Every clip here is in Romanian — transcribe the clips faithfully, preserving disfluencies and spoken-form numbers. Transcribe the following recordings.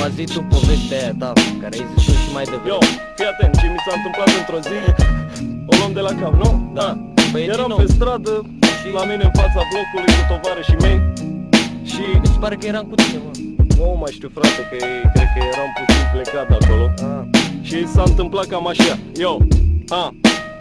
zi tu povestea aia ta, care ai zis-o și mai devreme. Yo, fii atent, ce mi s-a întâmplat într-o zi. O luăm de la cap, nu? Da. Păi eram pe stradă, și la mine în fața blocului cu tovarășii mei. Și mi se pare că eram cu tine, mă. nu mai știu, frate, că e, cred că eram puțin plecat de acolo. Ah. Și s-a întâmplat cam așa. Yo, a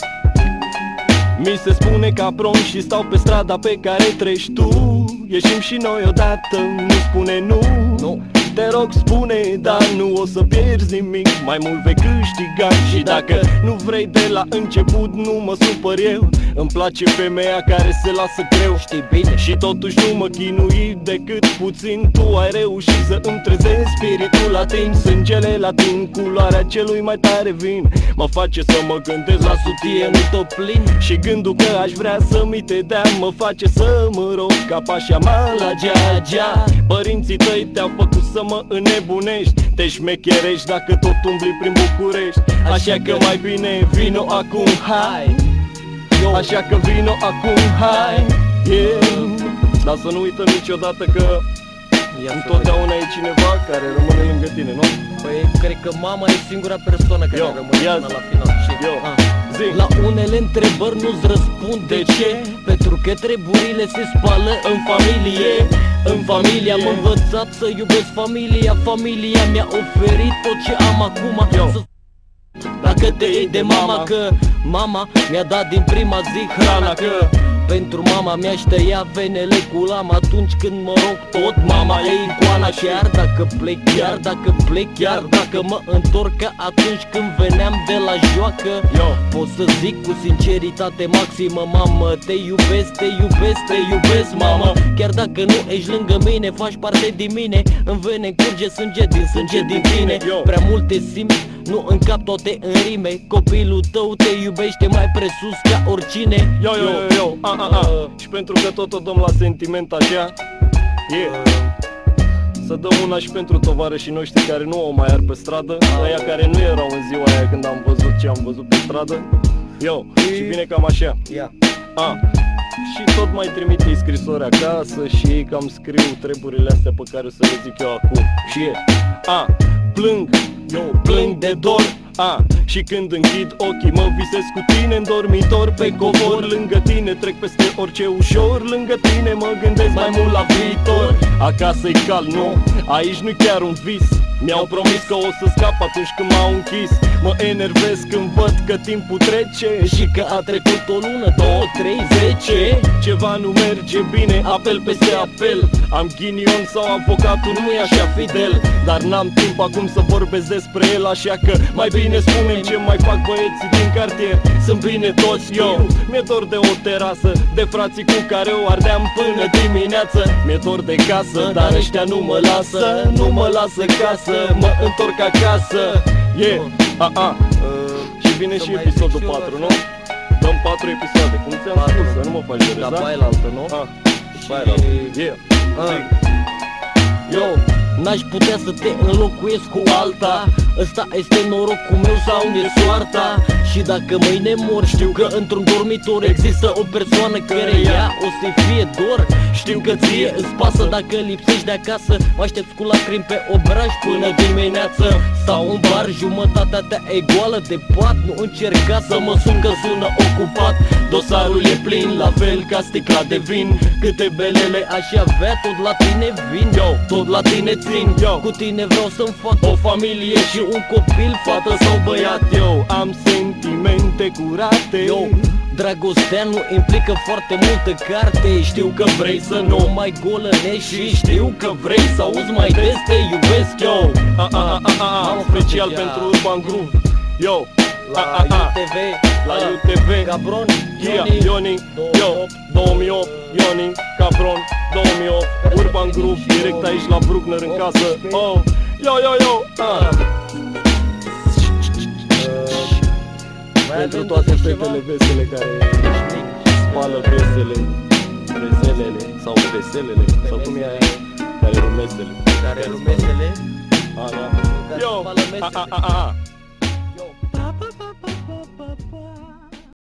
mi se spune capron și stau pe strada pe care treci tu. Ieșim și noi odată, nu spune nu. Nu. Te rog spune, dar nu o să pierzi nimic, mai mult vei câștiga. Și dacă nu vrei de la început, nu mă supăr eu. Îmi place femeia care se lasă greu, știi bine. Și totuși nu mă chinui decât puțin. Tu ai reușit să îmi trezești spiritul latin. Sângele latin, culoarea celui mai tare vin mă face să mă gândesc la sutie, nu tot plin. Și gândul că aș vrea să mi te dea mă face să mă rog ca pașa mea la gea-gea. Părinții tăi te-au făcut să mă înnebunești, te șmecherești dacă tot umbli prin București. Așa că mai bine vino acum, hai. Așa că vino acum, hai, yeah. Dar să nu uităm niciodată că întotdeauna e cineva care rămâne lângă tine, nu? Păi cred că mama e singura persoană care Yo, rămâne până la final. Și Yo, ah. zi. La unele întrebări nu-ți răspund de ce. Pentru că treburile se spală în familie. În familie am învățat să iubesc familia. Familia mi-a oferit tot ce am acum. Să... Dacă te iei de mama, că mama mi-a dat din prima zi hrana, că pentru mama mi-aș tăia venele cu lam atunci când mă rog tot. Mama e icoana, chiar dacă plec, chiar dacă plec, chiar dacă mă întorc, ca atunci când veneam de la joacă. Pot să zic cu sinceritate maximă, mamă, te iubesc, te iubesc, te iubesc, mamă. Chiar dacă nu ești lângă mine, faci parte din mine. În vene curge sânge din sânge din tine. Prea multe simți, nu în cap, toate în rime. Copilul tău te iubește mai presus ca oricine. Yo, yo, yo, yo, a, a, a. Uh, Și pentru că tot o dăm la sentiment așa, yeah. uh, Să dăm una și pentru tovarășii noștri care nu o mai ar pe stradă, uh, aia care nu erau în ziua aia când am văzut ce am văzut pe stradă. Yo, e... și vine cam așa, yeah. a. Și tot mai trimite scrisori acasă și ei cam scriu treburile astea pe care o să le zic eu acum. Și e, a, plâng, eu plâng de dor. A, și când închid ochii mă visez cu tine în dormitor, pe covor lângă tine, trec peste orice ușor. Lângă tine mă gândesc mai mult la viitor. Acasă-i cald, nu, aici nu chiar un vis. Mi-au promis că o să scap atunci când m-au închis. Mă enervez când văd că timpul trece și că a trecut o lună, două, trei, zece. Ceva nu merge bine, apel peste apel. Am ghinion sau avocatul nu e așa fidel, dar n-am timp acum să vorbesc despre el. Așa că mai bine spune-mi ce mai fac băieții din cartier. Sunt bine toți, eu, mi-e dor de o terasă, de frații cu care o ardeam până dimineață. Mi-e dor de casă, dar ăștia nu mă lasă, nu mă lasă casă. Mă întorc acasă, yeah, a, a. Uh, Și vine și episodul patru, nu? Dăm patru episoade, cum ți-am spus, să nu mă faci de râs, da? La baia la altă, nu? Ah, baia la altă, yeah, ah. Yo, n-aș putea să te înlocuiesc cu alta. Ăsta este norocul meu sau e soarta. Și dacă mâine mor, știu că într-un dormitor există o persoană care ea o să-i fie dor. Știu că ție îți pasă dacă lipsești de acasă. Mă aștepți cu lacrimi pe obraj până dimineață. Stau în bar, jumătatea ta e goală de pat. Nu încerca să mă sun că sună ocupat. Dosarul e plin, la fel ca sticla de vin. Câte belele aș avea, tot la tine vin. Yo, tot la tine țin. Yo, cu tine vreau să-mi fac o familie și un copil, fată sau băiat. Yo, am sentimente curate. Yo, dragostea nu implică foarte multă carte. Știu că vrei să nu mai golănești și știu că vrei să auzi mai des te iubesc. Yo, a, a, a, a, a, a. Special pentru Urban Groove. Yo, la U T V, la U T V, Cabron, yeah, Ioni, yo, două mii opt, Ioni, Cabron, două mii opt, Urban Groove, direct aici la Bruckner în casă. Oh, yo, yo, yo, ah. Pentru toate fetele vesele care spală vesele, veselele sau veselele, sau cum e aia, care rumesele. Care rumesele? A, da. Yo, a, a, a, a.